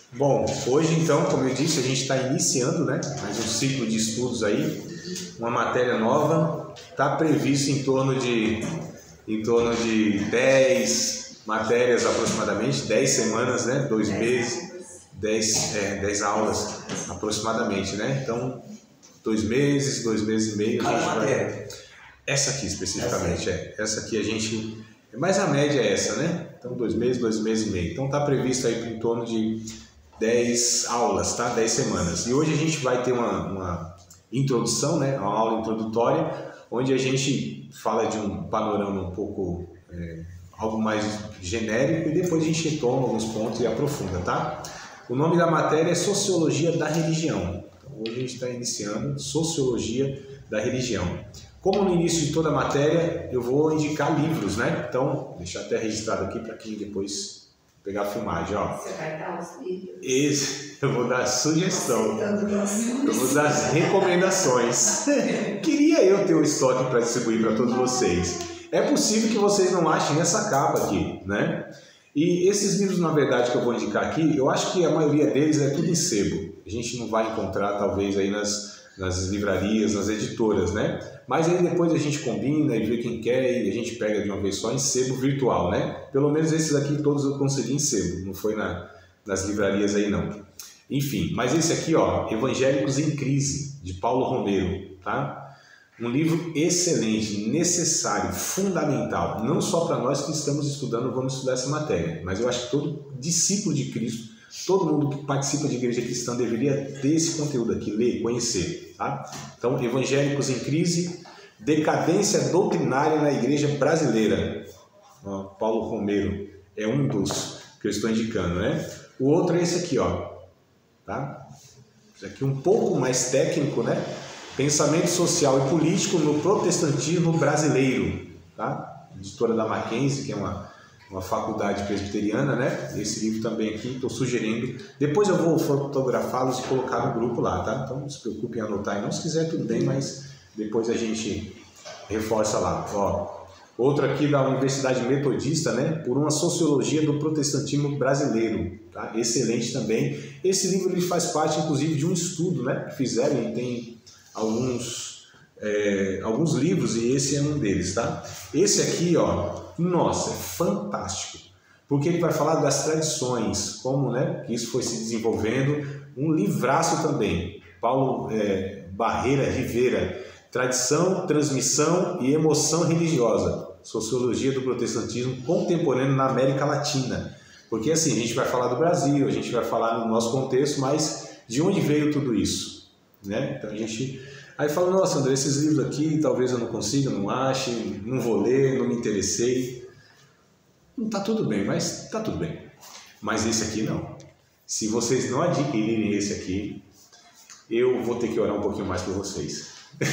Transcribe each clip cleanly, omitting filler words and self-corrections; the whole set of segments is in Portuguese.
Bom, hoje então, como eu disse, a gente está iniciando, né, mais um ciclo de estudos aí, uma matéria nova, está previsto em torno de 10 matérias aproximadamente, 10 semanas, né, 2 meses, 10 aulas aproximadamente, né, então 2 meses e meio a gente vai... Essa aqui especificamente, essa aqui a gente... Mas a média é essa, né, então 2 meses e meio, então está previsto aí em torno de 10 aulas, tá? 10 semanas. E hoje a gente vai ter uma introdução, né? Uma aula introdutória, onde a gente fala de um panorama um pouco, algo mais genérico, e depois a gente retoma alguns pontos e aprofunda, tá? O nome da matéria é Sociologia da Religião. Então, hoje a gente está iniciando Sociologia da Religião. Como no início de toda a matéria, eu vou indicar livros, né? Então, deixar até registrado aqui para quem depois... pegar a filmagem, ó. Você vai dar os livros? Eu vou dar sugestão. Eu vou dar as recomendações. Queria eu ter um estoque para distribuir para todos vocês. É possível que vocês não achem essa capa aqui, né? E esses livros, na verdade, que eu vou indicar aqui, eu acho que a maioria deles é tudo em sebo. A gente não vai encontrar, talvez, aí nas livrarias, nas editoras, né? Mas aí depois a gente combina e vê quem quer e a gente pega de uma vez só em sebo virtual, né? Pelo menos esses aqui todos eu consegui em sebo, não foi nas livrarias aí não. Enfim, mas esse aqui, ó, Evangélicos em Crise, de Paulo Romero, tá? Um livro excelente, necessário, fundamental, não só para nós que estamos estudando, vamos estudar essa matéria, mas eu acho que todo discípulo de Cristo, todo mundo que participa de igreja cristã deveria ter esse conteúdo aqui, ler, conhecer, tá? Então, Evangélicos em Crise, Decadência Doutrinária na Igreja Brasileira. Ó, Paulo Romero é um dos que eu estou indicando, né? O outro é esse aqui, ó, tá? Esse aqui um pouco mais técnico, né? Pensamento Social e Político no Protestantismo Brasileiro, tá? Editora da Mackenzie, que é uma faculdade presbiteriana, né? Esse livro também aqui, estou sugerindo. Depois eu vou fotografá-los e colocar no grupo lá, tá? Então não se preocupe em anotar. E não, se quiser, tudo bem, mas depois a gente reforça lá. Ó, outro aqui da Universidade Metodista, né? Por uma Sociologia do Protestantismo Brasileiro, tá? Excelente também. Esse livro ele faz parte, inclusive, de um estudo, né? Que fizeram e tem alguns livros e esse é um deles, tá? Esse aqui, ó, nossa, é fantástico, porque ele vai falar das tradições, como, né, que isso foi se desenvolvendo, um livraço também, Paulo Barreira Rivera, Tradição, Transmissão e Emoção Religiosa, Sociologia do Protestantismo Contemporâneo na América Latina, porque assim, a gente vai falar do Brasil, a gente vai falar no nosso contexto, mas de onde veio tudo isso? Né? Então a gente aí fala, nossa André, esses livros aqui talvez eu não consiga, não ache, não vou ler, não me interessei. Não tá tudo bem, mas tá tudo bem. Mas esse aqui não. Se vocês não adquirirem esse aqui, eu vou ter que orar um pouquinho mais por vocês.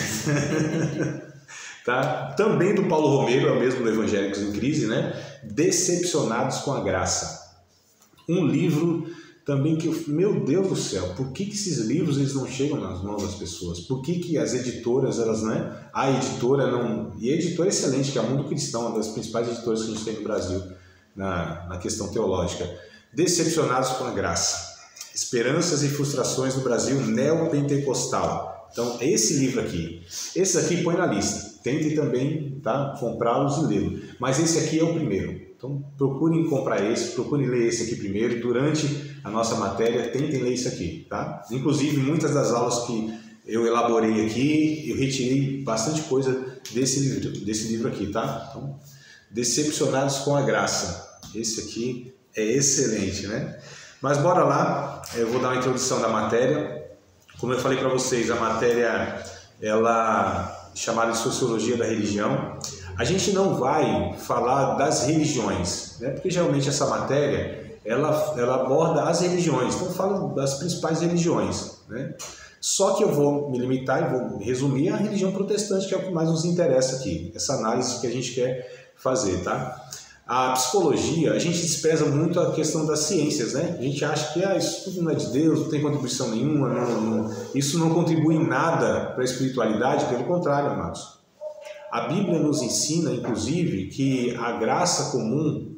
Tá? Também do Paulo Romero, é o mesmo do Evangélicos em Crise, né? Decepcionados com a Graça. Um livro também que, meu Deus do céu, por que esses livros eles não chegam nas mãos das pessoas? Por que as editoras, elas, né? A editora não... E a editora é excelente, que é a Mundo Cristão, uma das principais editoras que a gente tem no Brasil, na questão teológica. Decepcionados com a Graça. Esperanças e frustrações do Brasil neopentecostal. Então, é esse livro aqui. Esse aqui põe na lista. Tentem também, tá, comprá-los e lê-los. Mas esse aqui é o primeiro. Então, procurem comprar esse, procurem ler esse aqui primeiro. Durante a nossa matéria, tentem ler isso aqui, tá? Inclusive, muitas das aulas que eu elaborei aqui, eu retirei bastante coisa desse livro aqui, tá? Então, Decepcionados com a Graça. Esse aqui é excelente, né? Mas bora lá, eu vou dar uma introdução da matéria. Como eu falei para vocês, a matéria, ela é chamada de Sociologia da Religião. A gente não vai falar das religiões, né? Porque geralmente essa matéria, ela aborda as religiões, então fala das principais religiões, né? Só que eu vou me limitar e vou resumir a religião protestante, que é o que mais nos interessa aqui, essa análise que a gente quer fazer, tá? A psicologia, a gente despreza muito a questão das ciências, né? A gente acha que isso tudo não é de Deus, não tem contribuição nenhuma, isso não contribui em nada para a espiritualidade, pelo contrário, amados. A Bíblia nos ensina, inclusive, que a graça comum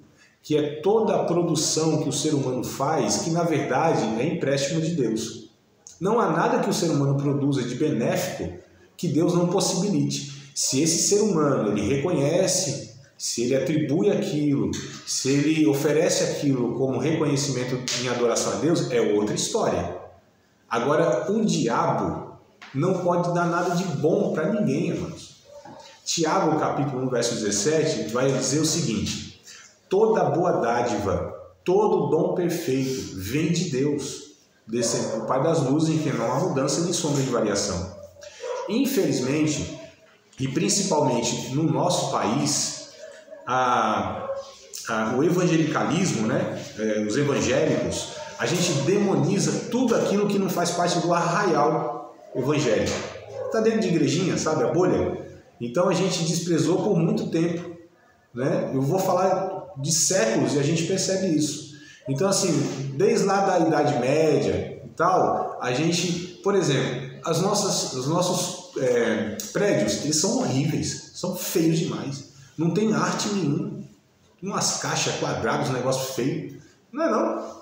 que é toda a produção que o ser humano faz, que na verdade é empréstimo de Deus. Não há nada que o ser humano produza de benéfico que Deus não possibilite. Se esse ser humano ele reconhece, se ele atribui aquilo, se ele oferece aquilo como reconhecimento em adoração a Deus, é outra história. Agora, o diabo não pode dar nada de bom para ninguém, irmãos. Tiago, capítulo 1, verso 17, vai dizer o seguinte: toda boa dádiva, todo dom perfeito vem de Deus, descendo do Pai das luzes, em que não há mudança nem sombra de variação. Infelizmente, e principalmente no nosso país, o evangelicalismo, né? Os evangélicos, a gente demoniza tudo aquilo que não faz parte do arraial evangélico. Está dentro de igrejinha, sabe, a bolha? Então a gente desprezou por muito tempo, né? Eu vou falar de séculos e a gente percebe isso. Então, assim, desde lá da Idade Média e tal, a gente, por exemplo, os nossos prédios, eles são horríveis, são feios demais. Não tem arte nenhuma. Umas caixas quadradas, um negócio feio. Não é não?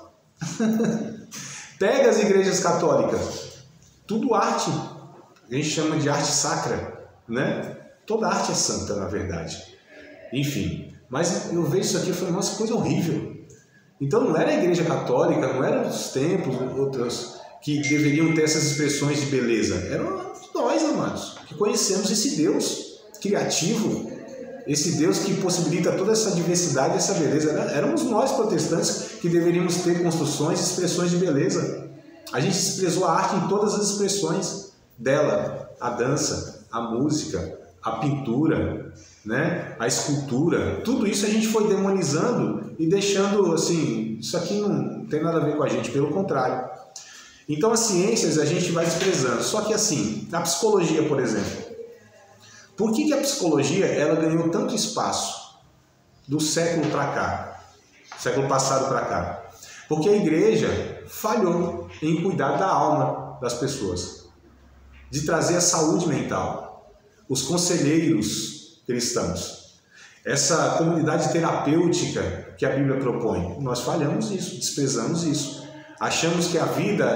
Pega as igrejas católicas, tudo arte. A gente chama de arte sacra, né? Toda arte é santa, na verdade. Enfim, mas eu vejo isso aqui e falei, nossa, coisa horrível. Então não era a igreja católica, não eram os templos, outros que deveriam ter essas expressões de beleza. Eram nós, amados, que conhecemos esse Deus criativo, esse Deus que possibilita toda essa diversidade e essa beleza. Éramos nós, protestantes, que deveríamos ter construções e expressões de beleza. A gente desprezou a arte em todas as expressões dela, a dança, a música, a pintura, né? A escultura, tudo isso a gente foi demonizando e deixando assim, isso aqui não tem nada a ver com a gente, pelo contrário. Então as ciências a gente vai desprezando, só que assim, a psicologia, por exemplo, por que a psicologia ela ganhou tanto espaço do século para cá, século passado para cá? Porque a igreja falhou em cuidar da alma das pessoas, de trazer a saúde mental. Os conselheiros cristãos, essa comunidade terapêutica que a Bíblia propõe, nós falhamos nisso, desprezamos isso. Achamos que a vida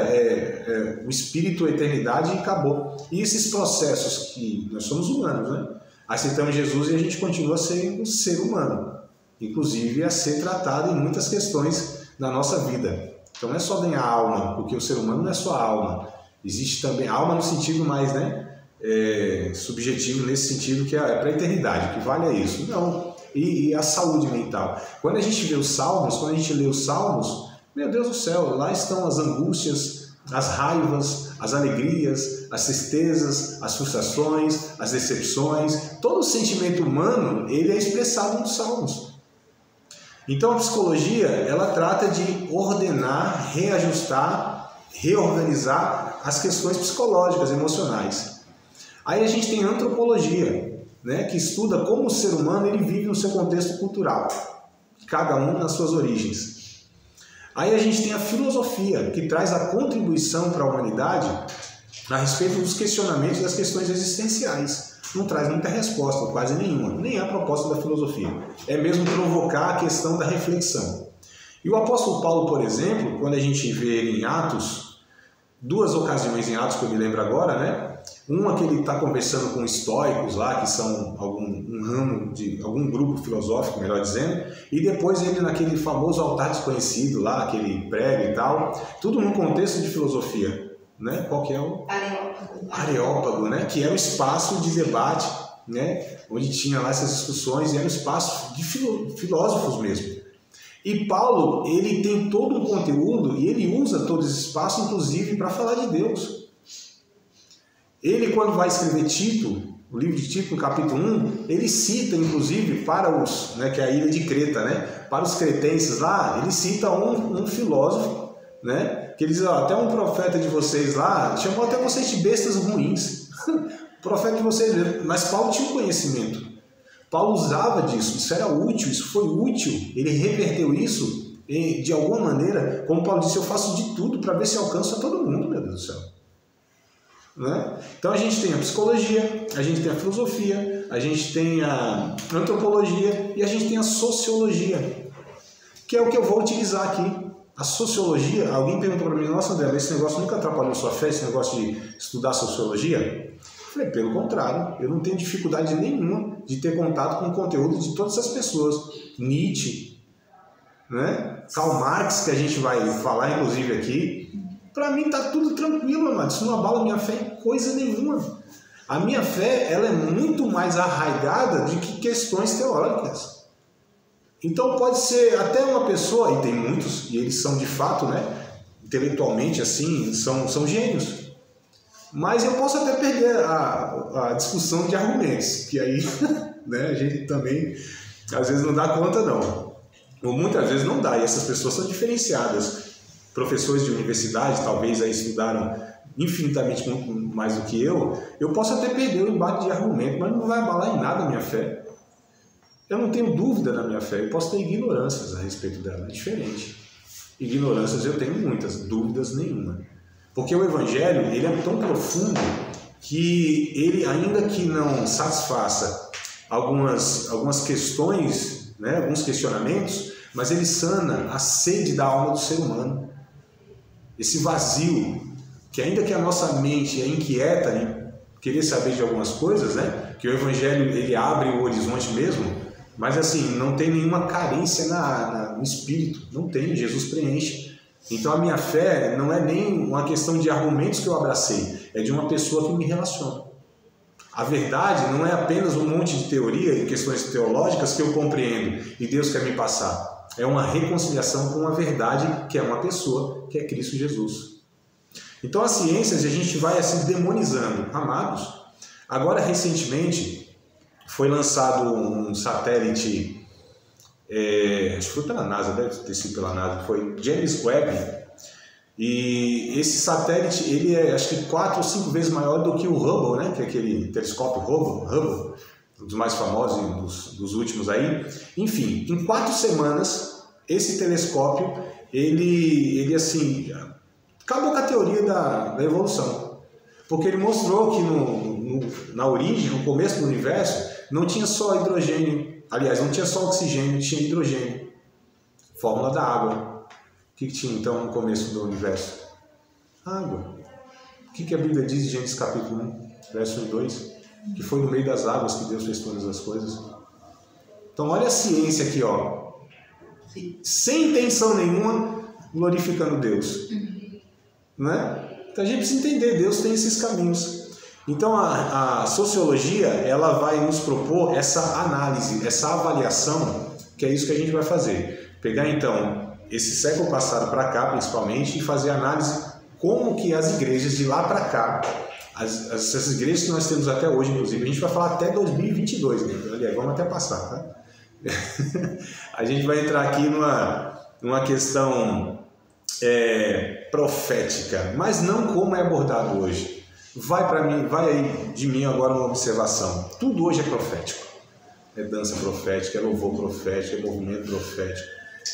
é o espírito, a eternidade e acabou. E esses processos que nós somos humanos, né? Aceitamos Jesus e a gente continua sendo um ser humano, inclusive a ser tratado em muitas questões da nossa vida. Então não é só ganhar alma, porque o ser humano não é só alma. Existe também alma no sentido mais, né? Subjetivo, nesse sentido que é para a eternidade, o que vale é isso. Não. E a saúde mental. Quando a gente vê os salmos, quando a gente lê os salmos, meu Deus do céu, lá estão as angústias, as raivas, as alegrias, as tristezas, as frustrações, as decepções. Todo o sentimento humano, ele é expressado nos salmos. Então a psicologia, ela trata de ordenar, reajustar, reorganizar as questões psicológicas, emocionais. Aí a gente tem a antropologia, né, que estuda como o ser humano ele vive no seu contexto cultural, cada um nas suas origens. Aí a gente tem a filosofia, que traz a contribuição para a humanidade a respeito dos questionamentos das questões existenciais. Não traz muita resposta, quase nenhuma, nem é a proposta da filosofia. É mesmo provocar a questão da reflexão. E o apóstolo Paulo, por exemplo, quando a gente vê ele em Atos, duas ocasiões em Atos que eu me lembro agora, né? Uma que ele está conversando com estoicos lá, que são um ramo de algum grupo filosófico, melhor dizendo, e depois ele naquele famoso altar desconhecido lá, que ele prega e tal, tudo num contexto de filosofia, né? Qual que é o? Areópago, né? Que era o espaço de debate, né? Onde tinha lá essas discussões, e era um espaço de filósofos mesmo. E Paulo, ele tem todo um conteúdo e ele usa todo esse espaço, inclusive, para falar de Deus. Ele, quando vai escrever Tito, o livro de Tito, no capítulo 1, ele cita, inclusive, para os, né, que é a ilha de Creta, né, para os cretenses lá, ele cita um filósofo, né, que ele diz, ó, até um profeta de vocês lá, chamou até vocês de bestas ruins, profeta de vocês, mas Paulo tinha um conhecimento, Paulo usava disso, isso era útil, isso foi útil, ele reverteu isso, de alguma maneira, como Paulo disse, eu faço de tudo para ver se alcanço a todo mundo, meu Deus do céu. Né? Então a gente tem a psicologia, a gente tem a filosofia, a gente tem a antropologia e a gente tem a sociologia. que é o que eu vou utilizar aqui. A sociologia, alguém perguntou para mim, nossa André, esse negócio nunca atrapalhou sua fé, esse negócio de estudar sociologia? Eu falei, pelo contrário, eu não tenho dificuldade nenhuma de ter contato com o conteúdo de todas essas pessoas. Nietzsche, né? Karl Marx, que a gente vai falar inclusive aqui. Para mim tá tudo tranquilo, mano. Isso não abala minha fé em coisa nenhuma. A minha fé, ela é muito mais arraigada do que questões teóricas. Então pode ser até uma pessoa, e tem muitos, e eles são de fato, né, intelectualmente assim, são gênios. Mas eu posso até perder a discussão de argumentos, que aí né, a gente também às vezes não dá conta não. Ou muitas vezes não dá, e essas pessoas são diferenciadas. Professores de universidade, talvez aí estudaram infinitamente muito mais do que eu posso até perder o embate de argumento, mas não vai abalar em nada a minha fé. Eu não tenho dúvida na minha fé, eu posso ter ignorâncias a respeito dela, é diferente. Ignorâncias eu tenho muitas, dúvidas nenhuma. Porque o Evangelho, ele é tão profundo que ele, ainda que não satisfaça algumas questões, né, alguns questionamentos, mas ele sana a sede da alma do ser humano. Esse vazio, que ainda que a nossa mente é inquieta em querer saber de algumas coisas, né, que o Evangelho ele abre o horizonte mesmo, mas assim, não tem nenhuma carência no espírito, não tem, Jesus preenche. Então a minha fé não é nem uma questão de argumentos que eu abracei, é de uma pessoa que me relaciona. A verdade não é apenas um monte de teoria e questões teológicas que eu compreendo e Deus quer me passar. É uma reconciliação com a verdade que é uma pessoa, que é Cristo Jesus. Então as ciências a gente vai assim demonizando. Amados, agora recentemente foi lançado um satélite, acho que foi pela NASA, deve ter sido pela NASA, foi James Webb, e esse satélite ele é acho que 4 ou 5 vezes maior do que o Hubble, né? Que é aquele telescópio Hubble, um dos mais famosos dos últimos aí. Enfim, em 4 semanas, esse telescópio, ele assim, acabou com a teoria da evolução, porque ele mostrou que na origem, no começo do universo, não tinha só hidrogênio, aliás, não tinha só oxigênio, tinha hidrogênio. Fórmula da água. O que tinha então no começo do universo? Água. O que a Bíblia diz em Gênesis capítulo 1, verso 1 e 2? Que foi no meio das águas que Deus fez todas as coisas. Então olha a ciência aqui, ó. Sem intenção nenhuma, glorificando Deus. Né? Então a gente precisa entender, Deus tem esses caminhos. Então a sociologia ela vai nos propor essa análise, essa avaliação, que é isso que a gente vai fazer. Pegar então esse século passado para cá principalmente e fazer análise como que as igrejas de lá para cá, essas igrejas que nós temos até hoje inclusive, a gente vai falar até 2022, né? Aliás, vamos até passar, tá? A gente vai entrar aqui numa questão profética, mas não como é abordado hoje. Vai aí de mim agora uma observação. Tudo hoje é profético. É dança profética, é louvor profético, é movimento profético.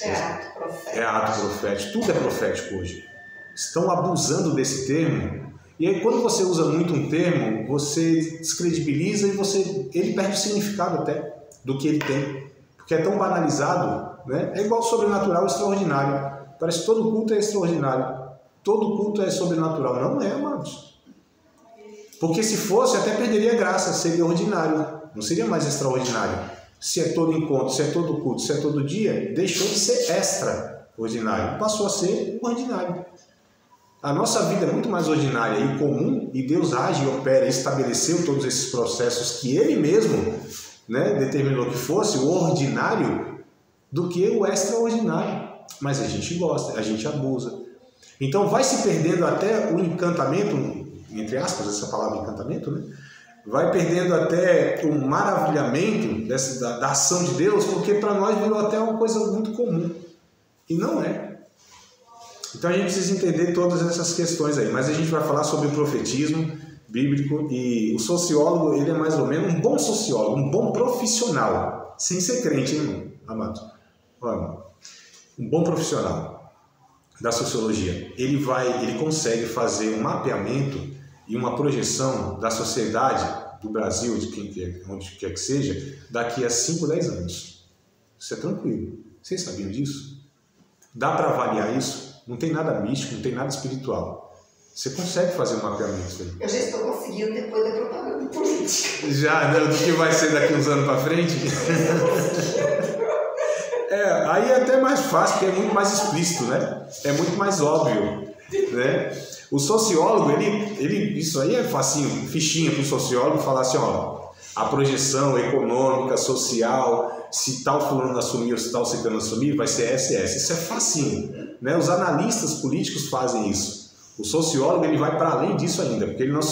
É ato profético. Tudo é profético hoje. Estão abusando desse termo. E aí quando você usa muito um termo, você descredibiliza e ele perde o significado até do que ele tem. Porque é tão banalizado, né? É igual sobrenatural e extraordinário. Parece que todo culto é extraordinário. Todo culto é sobrenatural. Não é, amados. Porque se fosse, até perderia a graça, seria ordinário, não seria mais extraordinário. Se é todo encontro, se é todo culto, se é todo dia, deixou de ser extraordinário, passou a ser ordinário. A nossa vida é muito mais ordinária e comum, e Deus age, opera, estabeleceu todos esses processos que Ele mesmo, né, determinou que fosse o ordinário do que o extraordinário. Mas a gente gosta, a gente abusa. Então vai se perdendo até o encantamento, entre aspas, essa palavra encantamento, né? Vai perdendo até o maravilhamento da ação de Deus, porque para nós virou até uma coisa muito comum. E não é. Então a gente precisa entender todas essas questões aí. Mas a gente vai falar sobre o profetismo bíblico e o sociólogo, ele é mais ou menos um bom sociólogo, um bom profissional, sem ser crente, hein, amado? Olha, um bom profissional da sociologia. Ele consegue fazer um mapeamento e uma projeção da sociedade do Brasil, de quem quer, onde quer que seja, daqui a 5, 10 anos. Isso é tranquilo. Vocês sabiam disso? Dá para avaliar isso? Não tem nada místico, não tem nada espiritual. Você consegue fazer um mapeamento aí. Eu já estou conseguindo depois da propaganda política. Já, né? Do que vai ser daqui uns anos para frente? Aí é até mais fácil, porque é muito mais explícito, né? É muito mais óbvio, né? O sociólogo, isso aí é facinho, fichinha para o sociólogo falar assim, ó, a projeção econômica, social, se tal fulano assumir ou se tal ciclano assumir, vai ser SS. Isso é facinho, né? Os analistas políticos fazem isso. O sociólogo, ele vai para além disso ainda, porque ele não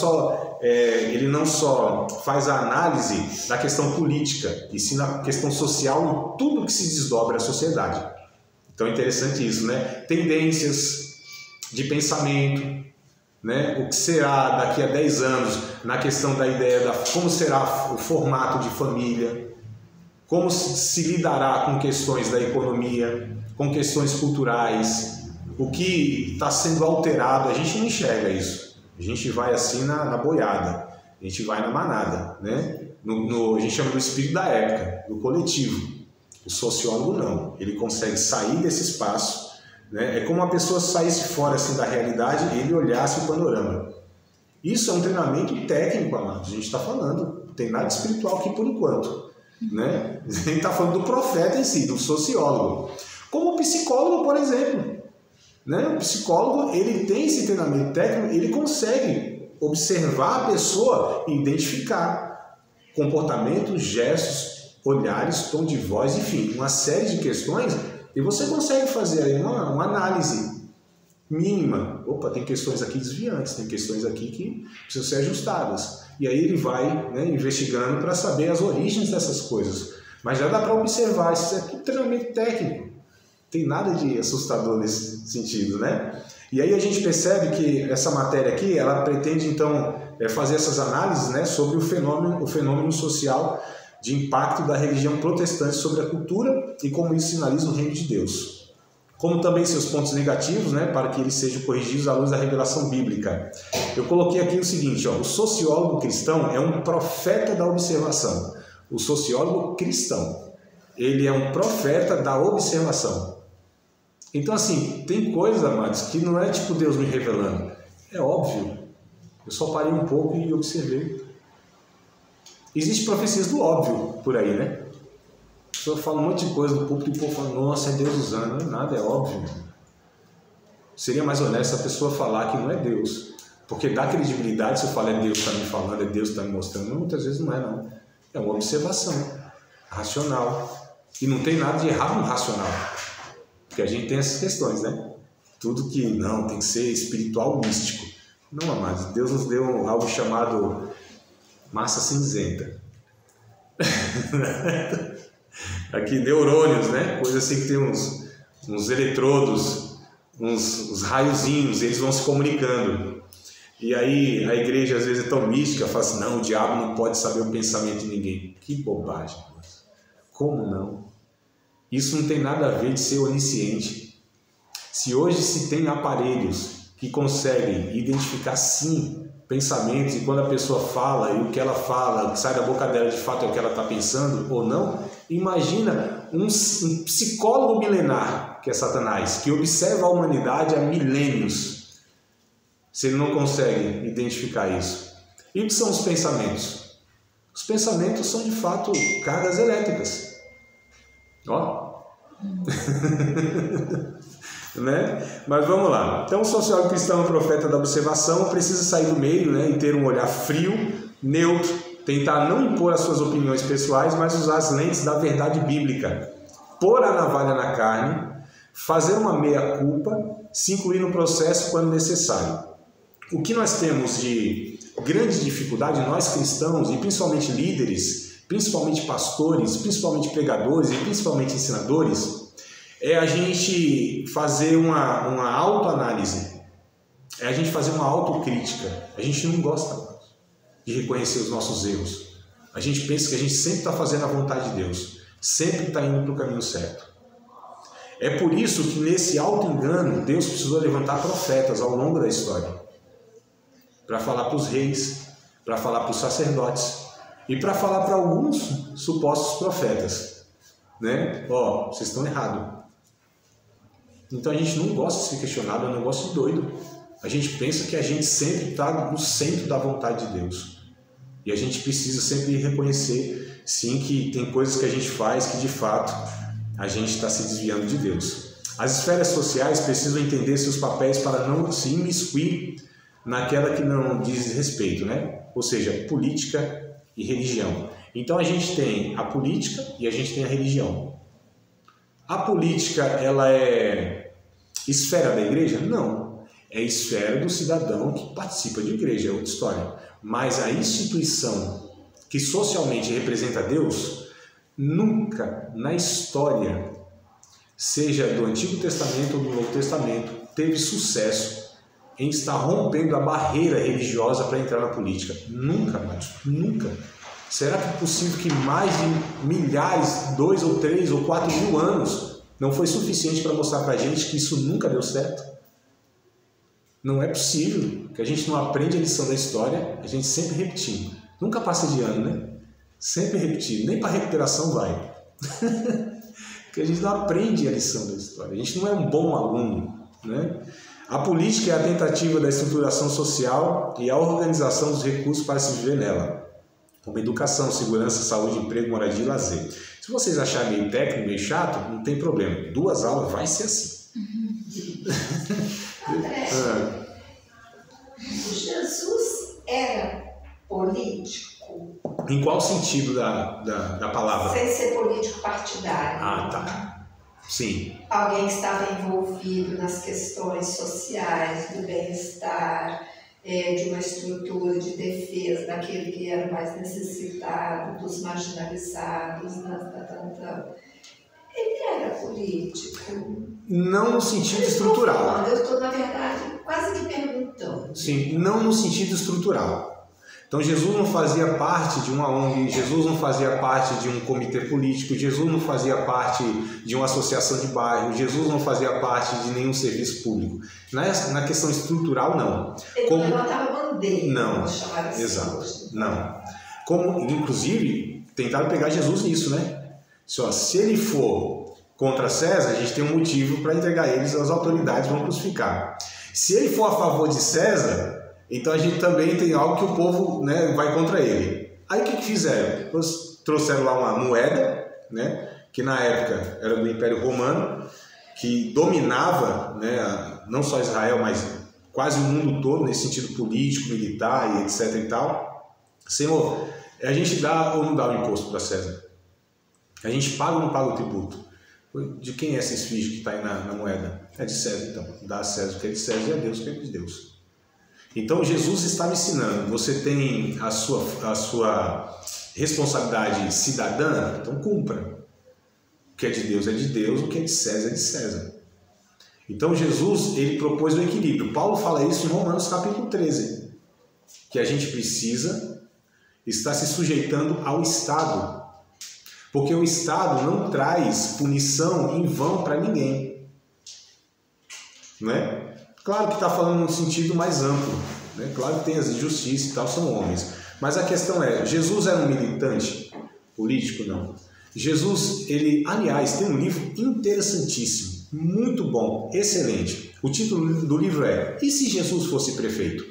só faz a análise da questão política, e sim na questão social e tudo que se desdobra a sociedade. Então é interessante isso, né? Tendências de pensamento, né? O que será daqui a 10 anos na questão da ideia como será o formato de família, como se lidará com questões da economia, com questões culturais, o que está sendo alterado. A gente não enxerga isso, a gente vai assim na boiada, a gente vai na manada, né? A gente chama do espírito da época, do coletivo. O sociólogo não, ele consegue sair desse espaço, né? É como uma pessoa saísse fora assim, da realidade e ele olhasse o panorama. Isso é um treinamento técnico, amados. A gente está falando, não tem nada espiritual aqui por enquanto, né? A gente está falando do profeta em si, do sociólogo. Como o psicólogo, por exemplo, né? O psicólogo, ele tem esse treinamento técnico, ele consegue observar a pessoa e identificar comportamentos, gestos, olhares, tom de voz, enfim, uma série de questões, e você consegue fazer aí uma análise mínima. Opa, tem questões aqui desviantes, tem questões aqui que precisam ser ajustadas. E aí ele vai, né, investigando para saber as origens dessas coisas. Mas já dá para observar, isso é tudo treinamento técnico. Tem nada de assustador nesse sentido, né? E aí a gente percebe que essa matéria aqui, ela pretende então fazer essas análises, né, sobre o fenômeno social de impacto da religião protestante sobre a cultura e como isso sinaliza o reino de Deus. Como também seus pontos negativos, né, para que eles sejam corrigidos à luz da revelação bíblica. Eu coloquei aqui o seguinte, ó, o sociólogo cristão é um profeta da observação. O sociólogo cristão, ele é um profeta da observação. Então, assim, tem coisas, amados, que não é tipo Deus me revelando. É óbvio. Eu só parei um pouco e observei. Existem profecias do óbvio por aí, né? A pessoa fala um monte de coisa do púlpito e o povo fala, nossa, é Deus usando. Não é nada, é óbvio. Seria mais honesto a pessoa falar que não é Deus. Porque dá credibilidade se eu falar é Deus que está me falando, é Deus que está me mostrando. Muitas vezes não é, não. É uma observação racional. E não tem nada de errado no racional. Porque a gente tem essas questões, né? Tudo que não, tem que ser espiritual místico. Não, amados, Deus nos deu algo chamado massa cinzenta. Aqui, neurônios, né? Coisa assim que tem uns eletrodos, uns raiozinhos, eles vão se comunicando. E aí a igreja às vezes é tão mística, fala assim, não, o diabo não pode saber o pensamento de ninguém. Que bobagem. Como não? Isso não tem nada a ver de ser onisciente. Se hoje se tem aparelhos que conseguem identificar sim pensamentos, e quando a pessoa fala e o que ela fala, o que sai da boca dela de fato é o que ela está pensando ou não, imagina um psicólogo milenar, que é Satanás, que observa a humanidade há milênios, se ele não consegue identificar isso. E o que são os pensamentos? Os pensamentos são de fato cargas elétricas. Ó. Né? Mas vamos lá. Então o sociólogo cristão, profeta da observação, precisa sair do meio, né, e ter um olhar frio, neutro, tentar não impor as suas opiniões pessoais, mas usar as lentes da verdade bíblica, pôr a navalha na carne, fazer uma meia-culpa, se incluir no processo quando necessário. O que nós temos de grande dificuldade, nós cristãos, e principalmente líderes, principalmente pastores, principalmente pregadores e principalmente ensinadores, é a gente fazer uma autoanálise, é a gente fazer uma autocrítica. A gente não gosta de reconhecer os nossos erros. A gente pensa que a gente sempre está fazendo a vontade de Deus, sempre está indo para o caminho certo. É por isso que nesse auto-engano, Deus precisou levantar profetas ao longo da história, para falar para os reis, para falar para os sacerdotes, e para falar para alguns supostos profetas, né? Ó, vocês estão errados. Então a gente não gosta de ser questionado, é um negócio doido. A gente pensa que a gente sempre está no centro da vontade de Deus. E a gente precisa sempre reconhecer, sim, que tem coisas que a gente faz que de fato a gente está se desviando de Deus. As esferas sociais precisam entender seus papéis para não se imiscuir naquela que não diz respeito, né? Ou seja, política e religião. Então a gente tem a política e a gente tem a religião. A política, ela é esfera da igreja? Não. É esfera do cidadão que participa de igreja, é outra história. Mas a instituição que socialmente representa Deus, nunca na história, seja do Antigo Testamento ou do Novo Testamento, teve sucesso em estar rompendo a barreira religiosa para entrar na política. Nunca, mas nunca. Será que é possível que mais de milhares, 2 ou 3 ou 4 mil anos, não foi suficiente para mostrar para a gente que isso nunca deu certo? Não é possível que a gente não aprende a lição da história, a gente sempre repetindo. Nunca passa de ano, né? Sempre repetindo. Nem para recuperação vai. Porque a gente não aprende a lição da história. A gente não é um bom aluno, né? A política é a tentativa da estruturação social e a organização dos recursos para se viver nela, como educação, segurança, saúde, emprego, moradia e lazer. Se vocês acharem meio técnico, meio chato, não tem problema. 2 aulas vai ser assim. André, Jesus era político? Em qual sentido da palavra? Sem ser político partidário. Ah, tá. Sim. Alguém que estava envolvido nas questões sociais, do bem-estar, de uma estrutura de defesa daquele que era mais necessitado, dos marginalizados, ele era político? Não no sentido estrutural. Eu estou, na verdade, quase que perguntando. Sim, não no sentido estrutural. Então Jesus não fazia parte de uma ONG, Jesus não fazia parte de um comitê político, Jesus não fazia parte de uma associação de bairro, Jesus não fazia parte de nenhum serviço público. Na questão estrutural, não. Ele não levantava bandeira. Não, exato, não. Como, inclusive, tentaram pegar Jesus nisso, né? Se ele for contra César, a gente tem um motivo para entregar eles às autoridades, vão crucificar. Se ele for a favor de César, então a gente também tem algo que o povo, né, vai contra ele. Aí o que fizeram? Eles trouxeram lá uma moeda, né, que na época era do Império Romano, que dominava, né, não só Israel, mas quase o mundo todo, nesse sentido político, militar e etc e tal. Senhor, a gente dá ou não dá o imposto para César? A gente paga ou não paga o tributo? De quem é essa esfinge que está aí na moeda? É de César, então. Dá a César o que é de César e a Deus o que é de Deus. Então Jesus está me ensinando, você tem a sua responsabilidade cidadã, então cumpra. O que é de Deus, o que é de César. Então Jesus, ele propôs o equilíbrio. Paulo fala isso em Romanos capítulo 13, que a gente precisa estar se sujeitando ao Estado, porque o Estado não traz punição em vão para ninguém, né? Claro que está falando num sentido mais amplo, né? Claro que tem as injustiças e tal, são homens. Mas a questão é, Jesus era um militante político? Não. Jesus, ele, aliás, tem um livro interessantíssimo, muito bom, excelente. O título do livro é E se Jesus fosse prefeito?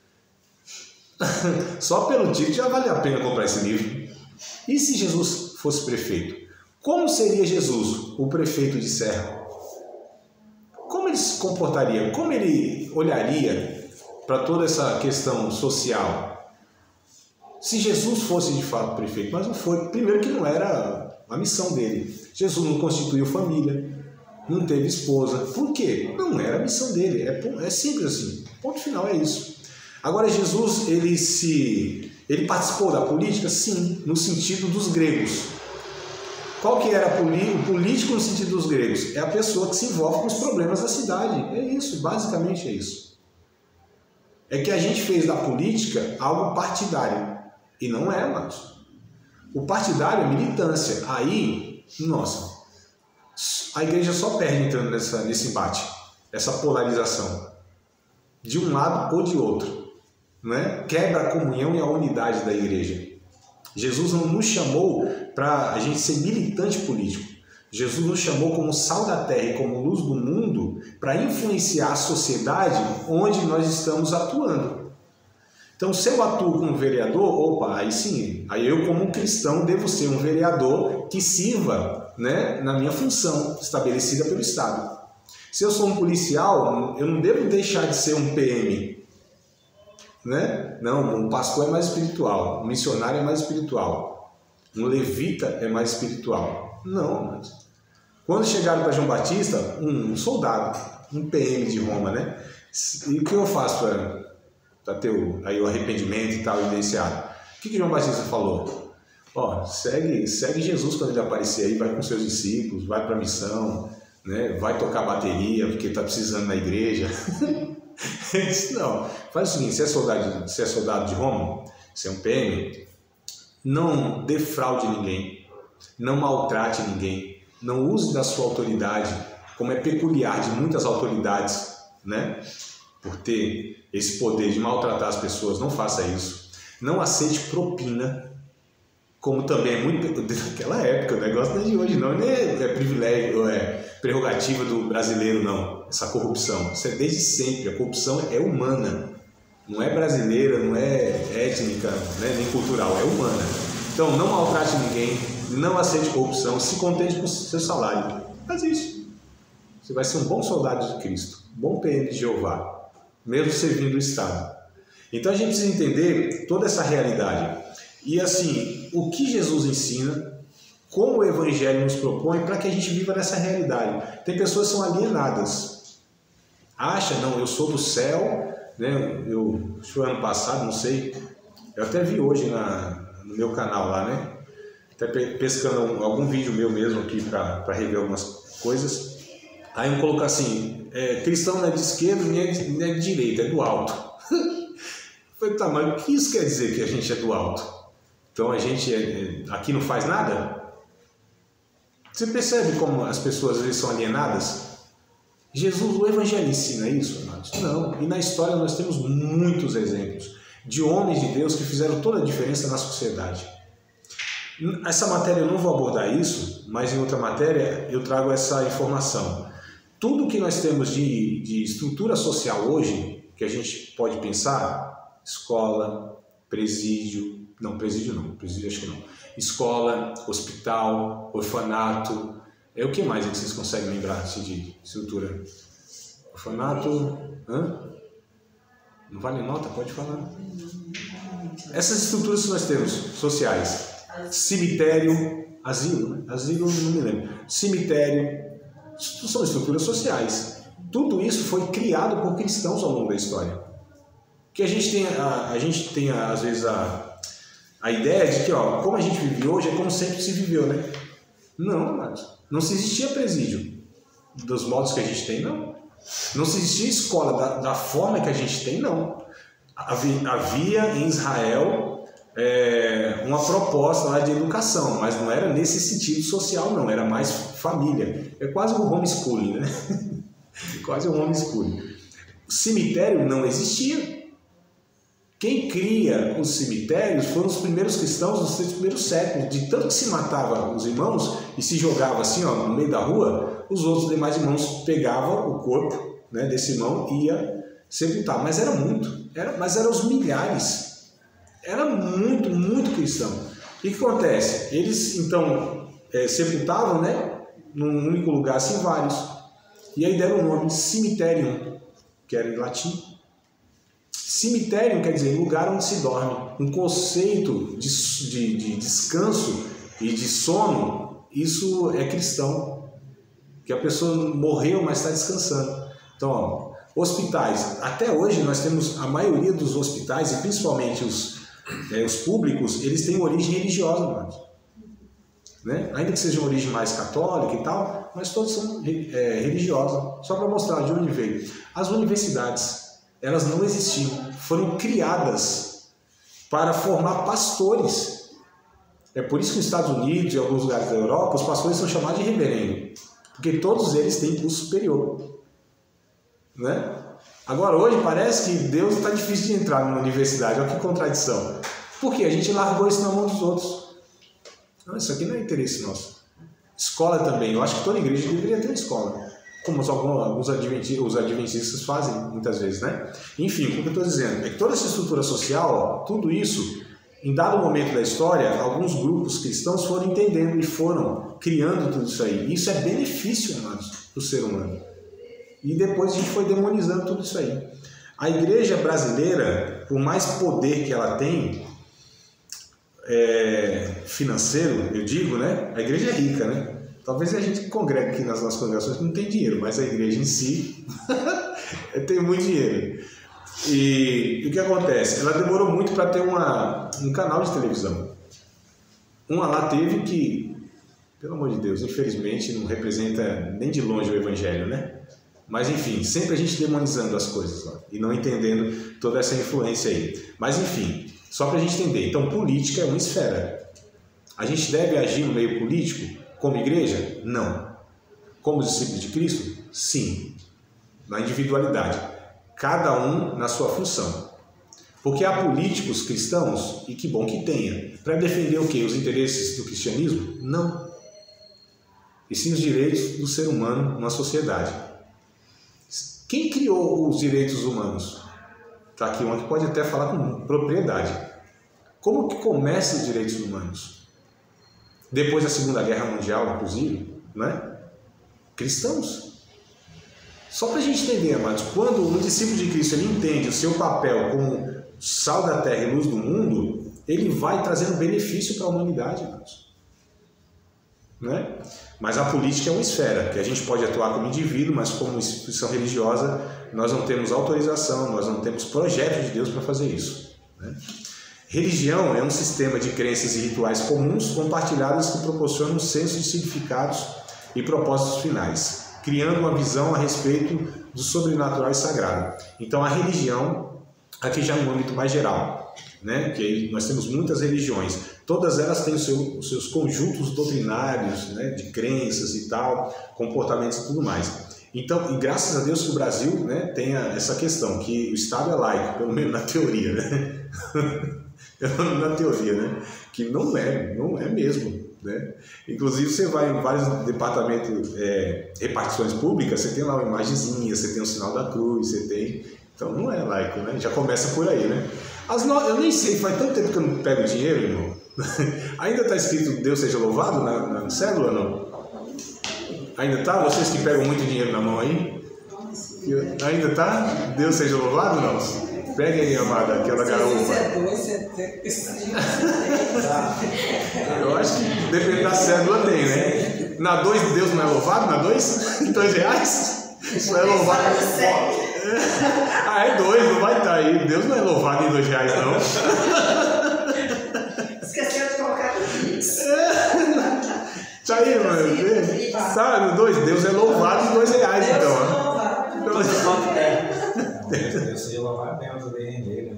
Só pelo título já vale a pena comprar esse livro. E se Jesus fosse prefeito? Como seria Jesus, o prefeito de Serra? Como ele se comportaria? Como ele olharia para toda essa questão social? Se Jesus fosse de fato prefeito, mas não foi. Primeiro que não era a missão dele. Jesus não constituiu família, não teve esposa. Por quê? Não era a missão dele. É simples assim. Ponto final, é isso. Agora Jesus, ele participou da política? Sim, no sentido dos gregos. Qual que era o político no sentido dos gregos? É a pessoa que se envolve com os problemas da cidade. É isso, basicamente é isso. É que a gente fez da política algo partidário. E não é, Marcos. O partidário é militância. Aí, nossa, a igreja só perde entrando nesse embate, essa polarização. De um lado ou de outro. Né? Quebra a comunhão e a unidade da igreja. Jesus não nos chamou para a gente ser militante político. Jesus nos chamou como sal da terra e como luz do mundo para influenciar a sociedade onde nós estamos atuando. Então, se eu atuo como vereador, opa, aí sim, aí eu como cristão devo ser um vereador que sirva, né, na minha função estabelecida pelo Estado. Se eu sou um policial, eu não devo deixar de ser um PM, né? Não, um pastor é mais espiritual, um missionário é mais espiritual, um levita é mais espiritual. Não, mas quando chegaram para João Batista, um soldado, um PM de Roma, né? E o que eu faço para ter o arrependimento e tal, evidenciado? O que João Batista falou? Ó, segue Jesus quando ele aparecer aí, vai com seus discípulos, vai para a missão, né? Vai tocar bateria porque está precisando na igreja. Ele disse, não, faz o seguinte, se é soldado de Roma, se é um PM, não defraude ninguém, não maltrate ninguém, não use da sua autoridade, como é peculiar de muitas autoridades, né? Por ter esse poder de maltratar as pessoas, não faça isso. Não aceite propina, como também é muito daquela época, o negócio não é de hoje não, não é privilégio, é prerrogativa do brasileiro não, essa corrupção. Isso é desde sempre, a corrupção é humana, não é brasileira, não é étnica, né, nem cultural, é humana. Então não maltrate ninguém, não aceite corrupção, se contente com o seu salário. Faz isso. Você vai ser um bom soldado de Cristo, um bom PM de Jeová, mesmo servindo o Estado. Então a gente precisa entender toda essa realidade. E assim, o que Jesus ensina, como o Evangelho nos propõe para que a gente viva nessa realidade. Tem pessoas que são alienadas. Acha, não, eu sou do céu, né? Acho que foi ano passado, não sei, eu até vi hoje no meu canal lá, né? Até pescando algum vídeo meu mesmo aqui para rever algumas coisas. Aí um coloca assim, cristão não é de esquerda, nem é de direita, é do alto. Eu falei, tá, mas o que isso quer dizer que a gente é do alto? Então a gente aqui não faz nada? Você percebe como as pessoas às vezes são alienadas? Jesus, o Evangelho ensina isso, amados? Não. E na história nós temos muitos exemplos de homens de Deus que fizeram toda a diferença na sociedade. Essa matéria eu não vou abordar isso, mas em outra matéria eu trago essa informação. Tudo que nós temos de estrutura social hoje, que a gente pode pensar, escola, presídio acho que não. Escola, hospital, orfanato, o que mais é que vocês conseguem lembrar de estrutura? Orfanato, não vale nota? Pode falar. Essas estruturas que nós temos, sociais, cemitério, asilo, né? Asilo não me lembro, cemitério, são estruturas sociais. Tudo isso foi criado por cristãos ao longo da história. Que a gente tem às vezes a ideia de que, como a gente vive hoje é como sempre se viveu, né? Não, mas não se existia presídio dos modos que a gente tem, não. Não se existia escola da forma que a gente tem, não. Havia em Israel uma proposta lá de educação, mas não era nesse sentido social, não. Era mais família. É quase um homeschooling, né? Quase um homeschooling. O cemitério não existia. Quem cria os cemitérios foram os primeiros cristãos dos 3 primeiros séculos. De tanto que se matava os irmãos e se jogava assim, no meio da rua, os outros demais irmãos pegavam o corpo, né, desse irmão e ia sepultar. Mas era muito, mas eram os milhares. Era muito, muito cristão. E o que acontece? Eles então sepultavam, né, num único lugar, assim, vários. E aí deram o nome cemitério, que era em latim. Cemitério quer dizer lugar onde se dorme. Um conceito de descanso e de sono, isso é cristão. Que a pessoa morreu, mas está descansando. Então, hospitais. Até hoje nós temos a maioria dos hospitais, e principalmente os públicos, eles têm origem religiosa, né? Ainda que seja uma origem mais católica e tal, mas todos são religiosos. Só para mostrar de onde veio. As universidades, elas não existiam, foram criadas para formar pastores. É por isso que nos Estados Unidos e em alguns lugares da Europa, os pastores são chamados de reverendo, porque todos eles têm curso superior, né? Agora, hoje parece que Deus está difícil de entrar numa universidade, olha que contradição. Por quê? A gente largou isso na mão dos outros. Não, isso aqui não é interesse nosso. Escola também, eu acho que toda igreja deveria ter uma escola, como os adventistas fazem muitas vezes, né? Enfim, o que eu estou dizendo é que toda essa estrutura social, tudo isso, em dado momento da história, alguns grupos cristãos foram entendendo e foram criando tudo isso aí. Isso é benefício, amados, para o ser humano. E depois a gente foi demonizando tudo isso aí. A igreja brasileira, por mais poder que ela tem, financeiro, eu digo, né? A igreja é rica, né? Talvez a gente congregue aqui nas nossas congregações que não tem dinheiro, mas a igreja em si tem muito dinheiro. E o que acontece? Ela demorou muito para ter um canal de televisão. Uma lá teve que, pelo amor de Deus, infelizmente não representa nem de longe o evangelho, né? Mas enfim, sempre a gente demonizando as coisas lá, e não entendendo toda essa influência aí. Mas enfim, só para a gente entender. Então, política é uma esfera. A gente deve agir no meio político como igreja? Não. Como discípulos de Cristo? Sim. Na individualidade. Cada um na sua função. Porque há políticos cristãos, e que bom que tenha, para defender o quê? Os interesses do cristianismo? Não. E sim os direitos do ser humano numa sociedade. Quem criou os direitos humanos? Está aqui um que pode até falar com propriedade. Como que começam os direitos humanos? Depois da Segunda Guerra Mundial, inclusive, né? Cristãos. Só para a gente entender, amados, quando um discípulo de Cristo ele entende o seu papel como sal da terra e luz do mundo, ele vai trazendo benefício para a humanidade, amados. Né? Mas a política é uma esfera que a gente pode atuar como indivíduo, mas como instituição religiosa nós não temos autorização, nós não temos projeto de Deus para fazer isso, né? Religião é um sistema de crenças e rituais comuns compartilhados que proporcionam um senso de significados e propósitos finais, criando uma visão a respeito do sobrenatural e sagrado. Então a religião, aqui já no âmbito mais geral, né? Que aí nós temos muitas religiões, todas elas têm os seus conjuntos doutrinários, né? De crenças e tal, comportamentos e tudo mais. Então, e graças a Deus que o Brasil, né, tem essa questão, que o Estado é laico, pelo menos na teoria, né? Na teoria, né? Que não é mesmo, né? Inclusive você vai em vários departamentos, repartições públicas, você tem lá uma imagenzinha, você tem o sinal da cruz, você tem... Então não é laico, né? Já começa por aí, né? Eu nem sei, faz tanto tempo que eu não pego dinheiro, irmão. Ainda está escrito Deus seja louvado na cédula ou não? Ainda está? Vocês que pegam muito dinheiro na mão aí? Ainda está? Deus seja louvado ou não? Pega aí, amada, aquela garupa. Eu acho que depende da cédula tem, né? Na 2 Deus não é louvado? Na 2? R$2? Não é louvado. Ah, é 2, não vai estar aí. Deus não é louvado em R$2, não. Esqueceu de colocar no Pix. Isso aí, mano. Sabe, no 2, Deus é louvado em R$2, então. Deus seja louvado bem, eu bem render.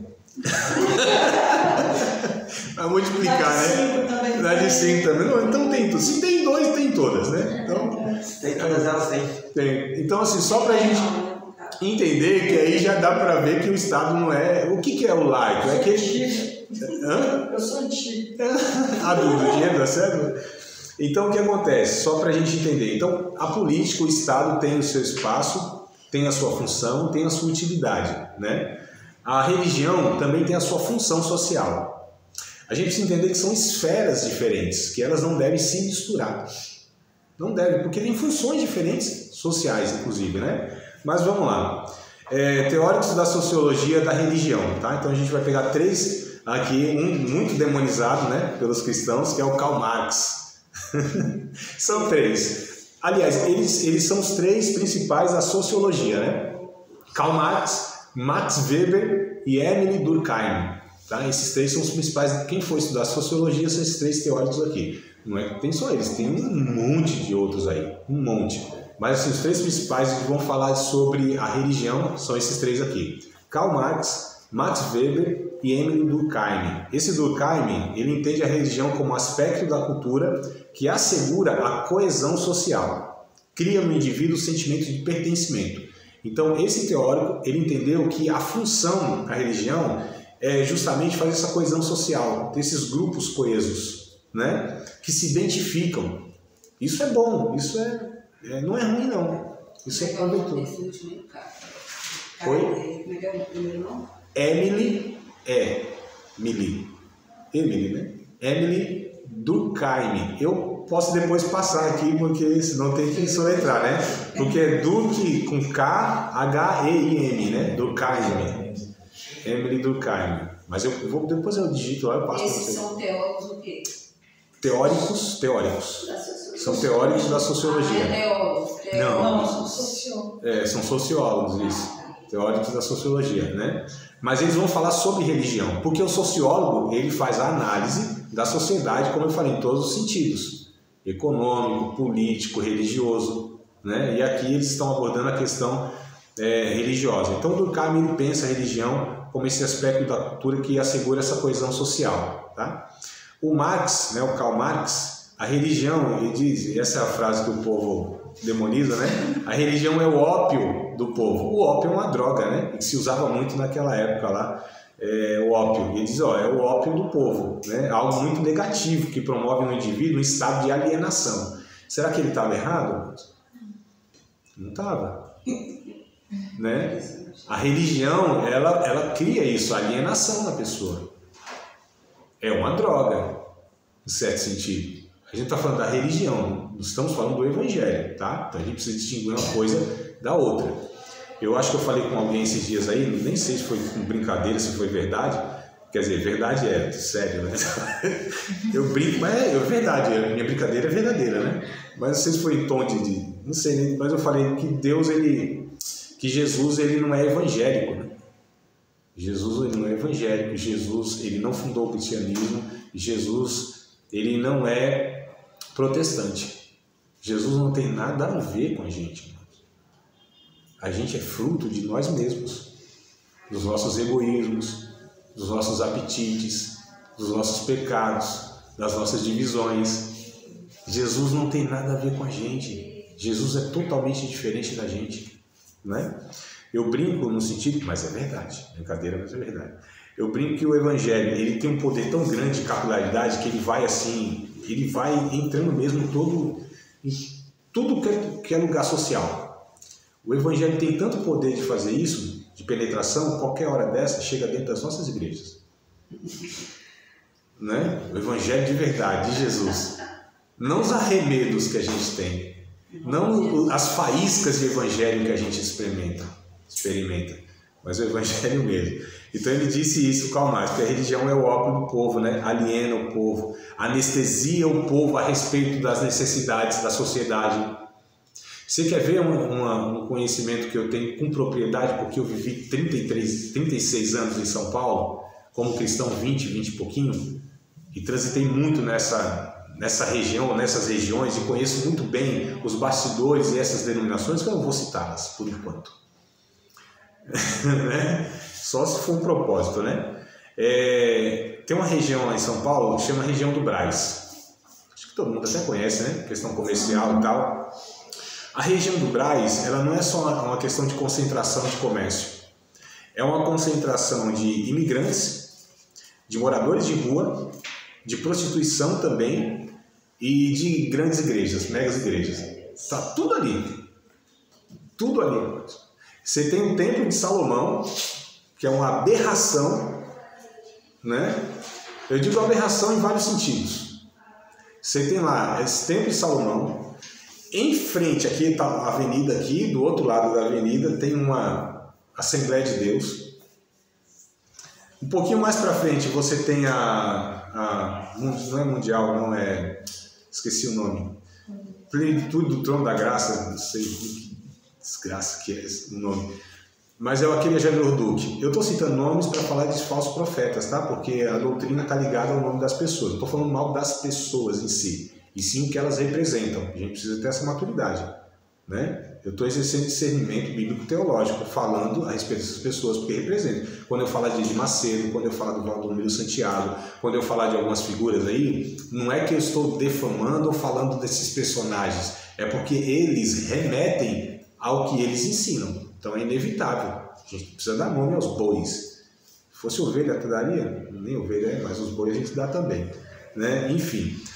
Vai multiplicar, né? Dá de 5 também. Não, então tem tudo. Se tem 2, tem todas, né? Então, tem todas elas, tem. Então, assim, só pra gente entender que aí já dá pra ver que o Estado não é... O que é o laico? É que... Eu sou antigo. Do dinheiro da cédula? Então, o que acontece? Só pra gente entender. Então, a política, o Estado tem o seu espaço, tem a sua função, tem a sua utilidade, né? A religião também tem a sua função social. A gente precisa entender que são esferas diferentes, que elas não devem se misturar. Não devem, porque tem funções diferentes, sociais inclusive, né? Mas vamos lá. Teóricos da sociologia da religião, tá? Então a gente vai pegar 3 aqui, um muito demonizado, né, pelos cristãos, que é o Karl Marx. São 3. Aliás, eles são os 3 principais da sociologia, né? Karl Marx, Max Weber e Emile Durkheim. Tá? Esses 3 são os principais. Quem for estudar sociologia são esses 3 teóricos aqui. Não é que tem só eles, tem um monte de outros aí. Um monte. Mas assim, os 3 principais que vão falar sobre a religião são esses 3 aqui. Karl Marx, Max Weber e Emile Durkheim. Esse Durkheim, ele entende a religião como aspecto da cultura que assegura a coesão social. Cria no indivíduo o sentimento de pertencimento. Então, esse teórico, ele entendeu que a função da religião é justamente fazer essa coesão social, desses grupos coesos, né? Que se identificam. Isso é bom, isso não é ruim não. Isso é proveitoso. Oi? Como é que é o primeiro nome? Emily né? Emily Durkheim. Eu posso depois passar aqui, porque senão tem que soletrar, né? Porque é Durkheim com K-H-E-I-M, né? Durkheim. Emily Durkheim. Mas depois eu digito lá, eu passo para vocês. Esses são teólogos o quê? Teóricos. Da sociologia. São teóricos da sociologia. Teólogos. Não. São sociólogos. São sociólogos, isso. Teóricos da sociologia, né? Mas eles vão falar sobre religião, porque o sociólogo, ele faz a análise da sociedade, como eu falei, em todos os sentidos. Econômico, político, religioso, né? E aqui eles estão abordando a questão religiosa. Então, Durkheim, ele pensa a religião como esse aspecto da cultura que assegura essa coesão social, tá? O Marx, né, o Karl Marx, a religião, ele diz, essa é a frase que o povo demoniza, né? A religião é o ópio do povo. O ópio é uma droga, né? Que se usava muito naquela época lá, o ópio. Ele diz, é o ópio do povo, né? Algo muito negativo que promove no indivíduo um estado de alienação. Será que ele estava errado? Não estava, né? A religião, ela cria isso, alienação na pessoa. É uma droga, em certo sentido. A gente está falando da religião, não estamos falando do evangelho, tá? Então a gente precisa distinguir uma coisa da outra. Eu acho que eu falei com alguém esses dias aí, nem sei se foi com brincadeira, se foi verdade. Quer dizer, verdade sério, né? Eu brinco, mas é verdade, a minha brincadeira é verdadeira, né? Mas não sei se foi em tom de não sei, mas eu falei que que Jesus, ele não é evangélico, né? Jesus, ele não é evangélico, Jesus, ele não fundou o cristianismo, Jesus, ele não é protestante. Jesus não tem nada a ver com a gente, irmãos. A gente é fruto de nós mesmos, dos nossos egoísmos, dos nossos apetites, dos nossos pecados, das nossas divisões. Jesus não tem nada a ver com a gente. Jesus é totalmente diferente da gente, né? Eu brinco no sentido, mas é verdade, brincadeira, mas é verdade. Eu brinco que o evangelho, ele tem um poder tão grande de capilaridade que ele vai assim, ele vai entrando mesmo em tudo que é lugar social. O evangelho tem tanto poder de fazer isso, de penetração, qualquer hora dessa chega dentro das nossas igrejas. Né? O evangelho de verdade, de Jesus. Não os arremedos que a gente tem, não as faíscas de evangelho que a gente experimenta, mas o evangelho mesmo. Então ele disse isso, Karl Marx, que a religião é o ópio do povo, né? Aliena o povo, anestesia o povo a respeito das necessidades da sociedade. Você quer ver um conhecimento que eu tenho com propriedade, porque eu vivi 36 anos em São Paulo, como cristão 20 e pouquinho, e transitei muito nessa região, nessas regiões, e conheço muito bem os bastidores e essas denominações, que eu não vou citá-las por enquanto. Né? Só se for um propósito, né? Tem uma região lá em São Paulo que chama região do Brás. Acho que todo mundo até conhece, né? Questão comercial e tal. A região do Brás, ela não é só uma questão de concentração de comércio. É uma concentração de imigrantes, de moradores de rua, de prostituição também e de grandes igrejas, megas igrejas. Está tudo ali. Tudo ali. Você tem o Templo de Salomão, que é uma aberração, né? Eu digo aberração em vários sentidos. Você tem lá esse Templo de Salomão, em frente, aqui está a avenida, aqui, do outro lado da avenida tem uma Assembleia de Deus. Um pouquinho mais para frente você tem não é mundial, não é, esqueci o nome, Plenitude do Trono da Graça, não sei que desgraça que é esse nome, mas é aquele Agenor Duque. Eu estou citando nomes para falar de falsos profetas, tá? Porque a doutrina está ligada ao nome das pessoas. Não estou falando mal das pessoas em si, e sim o que elas representam. A gente precisa ter essa maturidade, né? Eu estou exercendo discernimento bíblico-teológico, falando a respeito dessas pessoas, porque representam. Quando eu falar de Edir Macedo, quando eu falar do Valdomiro Santiago, quando eu falar de algumas figuras aí, não é que eu estou defamando ou falando desses personagens, é porque eles remetem ao que eles ensinam. Então é inevitável. A gente precisa dar nome aos bois. Se fosse ovelha, até daria? Nem ovelha é, mas os bois a gente dá também, né? Enfim.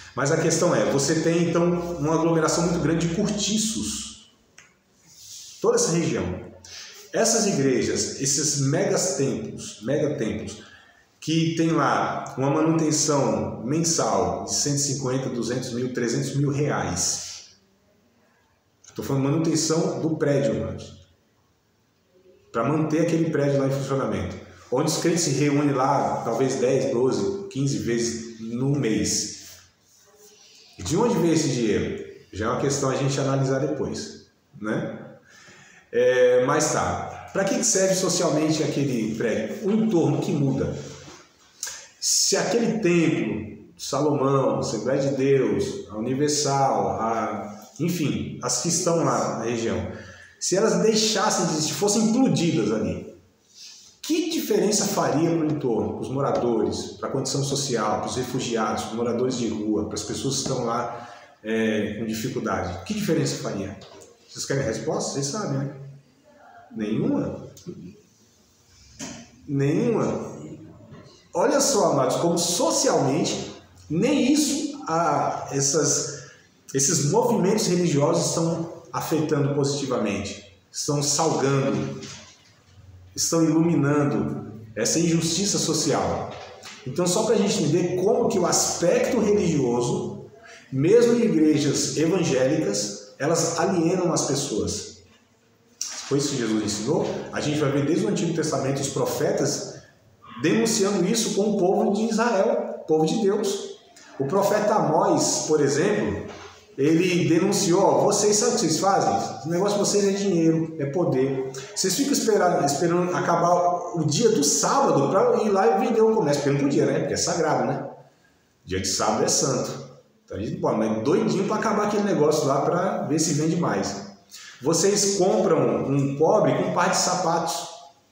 Mas a questão é, você tem então uma aglomeração muito grande de cortiços. Toda essa região. Essas igrejas, esses megatemplos, que tem lá uma manutenção mensal de 150, 200 mil, 300 mil reais. Estou falando manutenção do prédio, irmãos. Para manter aquele prédio lá em funcionamento. Onde os crentes se reúnem lá, talvez 10, 12, 15 vezes no mês. E de onde vem esse dinheiro? Já é uma questão a gente analisar depois, né? Mas tá. Para que serve socialmente aquele prédio? O entorno que muda. Se aquele templo, Salomão, Assembleia de Deus, a Universal, enfim, as que estão lá na região, se elas deixassem de existir, fossem implodidas ali, que diferença faria para o entorno, para os moradores, para a condição social, para os refugiados, para os moradores de rua, para as pessoas que estão lá com dificuldade? Que diferença faria? Vocês querem a resposta? Vocês sabem, né? Nenhuma. Nenhuma. Olha só, amados, como socialmente, nem isso, esses movimentos religiosos estão afetando positivamente, estão salgando, estão iluminando essa injustiça social. Então, só para a gente entender como que o aspecto religioso, mesmo em igrejas evangélicas, elas alienam as pessoas. Foi isso que Jesus ensinou. A gente vai ver desde o Antigo Testamento os profetas denunciando isso com o povo de Israel, o povo de Deus. O profeta Amós, por exemplo, ele denunciou: vocês sabem o que vocês fazem? O negócio de vocês é dinheiro, é poder. Vocês ficam esperando acabar o dia do sábado para ir lá e vender o comércio, porque não podia, né? Porque é sagrado, né? Dia de sábado é santo. Então a gente pode, mas doidinho para acabar aquele negócio lá para ver se vende mais. Vocês compram um pobre com um par de sapatos.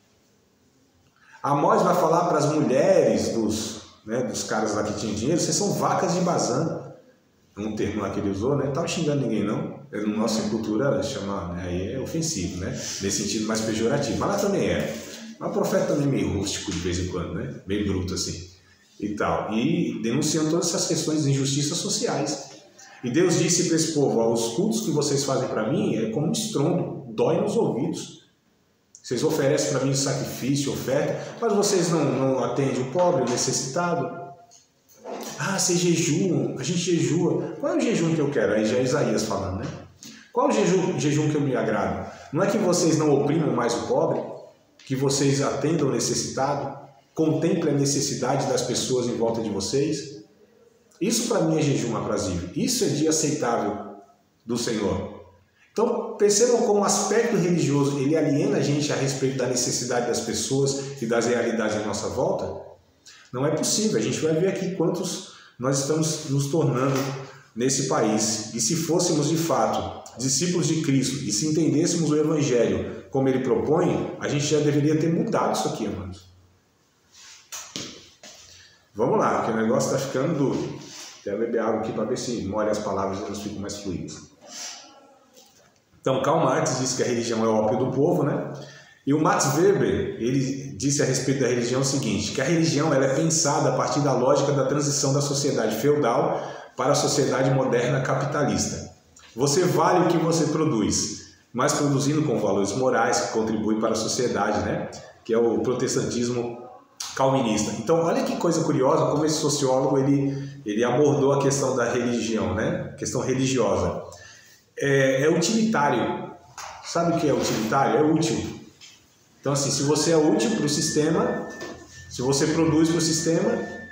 Amós vai falar para as mulheres dos caras lá que tinham dinheiro: vocês são vacas de Bazã. Um termo lá que ele usou, né? Não estava xingando ninguém, não. Na nossa cultura, chamar, né? Aí é ofensivo, né? Nesse sentido mais pejorativo. Mas lá também é. Mas o profeta também é meio rústico de vez em quando, né? Meio bruto assim. E tal. E denunciando todas essas questões de injustiças sociais. E Deus disse para esse povo: os cultos que vocês fazem para mim é como um estrondo, dói nos ouvidos. Vocês oferecem para mim sacrifício, oferta, mas vocês não atendem o pobre, o necessitado. Vocês jejuam, a gente jejua. Qual é o jejum que eu quero? Aí já é Isaías falando, né? Qual é o jejum que eu me agrado? Não é que vocês não oprimam mais o pobre, que vocês atendam o necessitado, contemplem a necessidade das pessoas em volta de vocês? Isso para mim é jejum aprazível. Isso é dia aceitável do Senhor. Então percebam como o aspecto religioso ele aliena a gente a respeito da necessidade das pessoas e das realidades à nossa volta. Não é possível. A gente vai ver aqui quantos nós estamos nos tornando nesse país. E se fôssemos de fato discípulos de Cristo e se entendêssemos o Evangelho como ele propõe, a gente já deveria ter mudado isso aqui, irmãos. Vamos lá, porque o negócio está ficando duro. Até beber água aqui para ver se molha as palavras e elas ficam mais fluídas. Então, Karl Marx disse que a religião é o ópio do povo, né? E o Max Weber, ele disse a respeito da religião o seguinte: que a religião ela é pensada a partir da lógica da transição da sociedade feudal para a sociedade moderna capitalista. Você vale o que você produz, mas produzindo com valores morais que contribuem para a sociedade, né? Que é o protestantismo calvinista. Então, olha que coisa curiosa como esse sociólogo ele abordou a questão da religião, né? A questão religiosa. É utilitário. Sabe o que é utilitário? É útil. Então, assim, se você é útil para o sistema, se você produz para o sistema...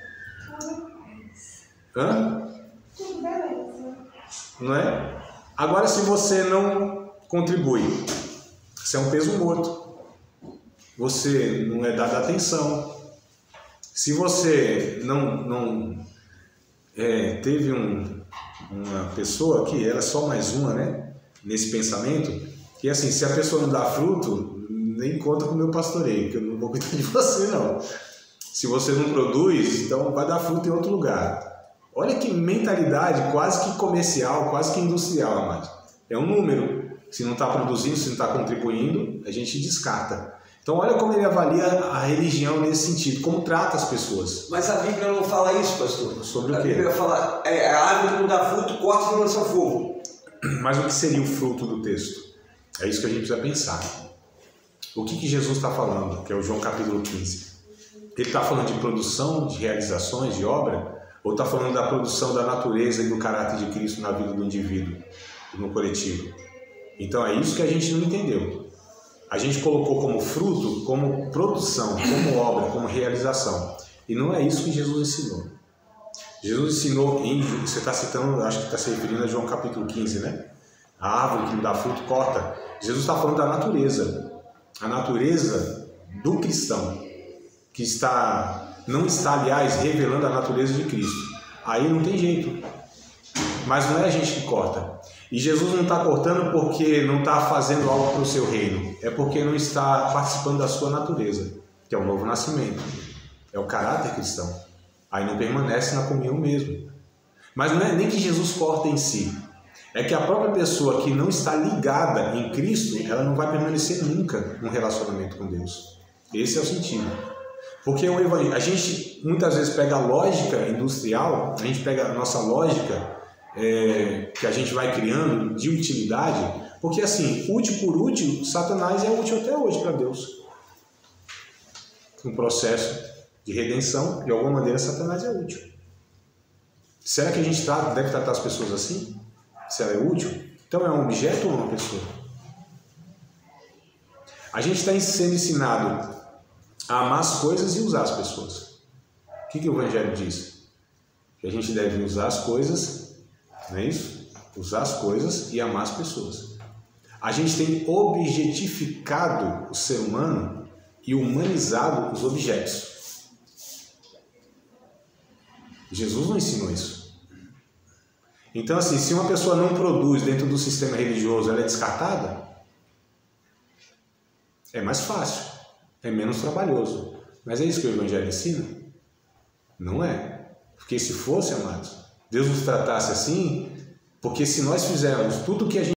Tudo beleza. Não é? Agora, se você não contribui, você é um peso morto. Você não é dado atenção. Se você não teve uma pessoa que ela é só mais uma, né? Nesse pensamento, que assim, se a pessoa não dá fruto, nem conta com o meu pastoreio, que eu não vou cuidar de você, não. Se você não produz, então vai dar fruto em outro lugar. Olha que mentalidade quase que comercial, quase que industrial, amado. É um número. Se não está produzindo, se não está contribuindo, a gente descarta. Então olha como ele avalia a religião nesse sentido, como trata as pessoas. Mas a Bíblia não fala isso, pastor. Sobre o quê? A Bíblia fala, a árvore que não dá fruto, corta e lança ao fogo. Mas o que seria o fruto do texto? É isso que a gente precisa pensar. O que Jesus está falando, que é o João capítulo 15? Ele está falando de produção, de realizações, de obra? Ou está falando da produção da natureza e do caráter de Cristo na vida do indivíduo, no coletivo? Então é isso que a gente não entendeu. A gente colocou como fruto, como produção, como obra, como realização. E não é isso que Jesus ensinou. Jesus ensinou, você está citando, acho que está se referindo a João capítulo 15, né? A árvore que não dá fruto, corta. Jesus está falando da natureza. A natureza do cristão, que não está, aliás, revelando a natureza de Cristo. Aí não tem jeito. Mas não é a gente que corta. E Jesus não está cortando porque não está fazendo algo para o seu reino. É porque não está participando da sua natureza, que é o novo nascimento. É o caráter cristão. Aí não permanece na comunhão mesmo. Mas não é nem que Jesus corta em si. É que a própria pessoa que não está ligada em Cristo, ela não vai permanecer nunca num relacionamento com Deus. Esse é o sentido. Porque o evangelho, a gente muitas vezes pega a lógica industrial, a gente pega a nossa lógica que a gente vai criando de utilidade, porque assim, útil por útil, Satanás é útil até hoje para Deus. Um processo de redenção, de alguma maneira, Satanás é útil. Será que a gente deve tratar as pessoas assim? Se ela é útil? Então é um objeto ou uma pessoa? A gente está sendo ensinado a amar as coisas e usar as pessoas. O que o Evangelho diz? Que a gente deve usar as coisas, não é isso? Usar as coisas e amar as pessoas. A gente tem objetificado o ser humano e humanizado os objetos. Jesus não ensinou isso. Então, assim, se uma pessoa não produz dentro do sistema religioso, ela é descartada? É mais fácil, é menos trabalhoso. Mas é isso que o Evangelho ensina? Não é. Porque se fosse, amados, Deus nos tratasse assim, porque se nós fizermos tudo o que a gente